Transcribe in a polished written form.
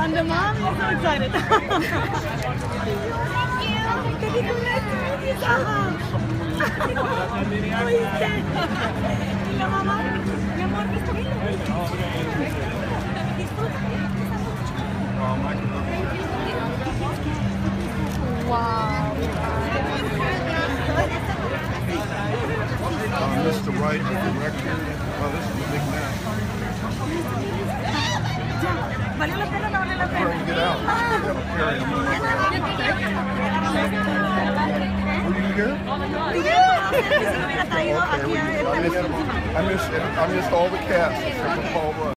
And the mom is so excited. Thank you. Thank you. Nice to meet you, Saha. ¿Oíste? ¿Y la mamá? Mi amor, ¿viste bien? Wow. Mr. Wright, the director. Oh, this is a big man. ¿Valió la pena o no valió la pena? Get out. Were you here? I missed all the cast.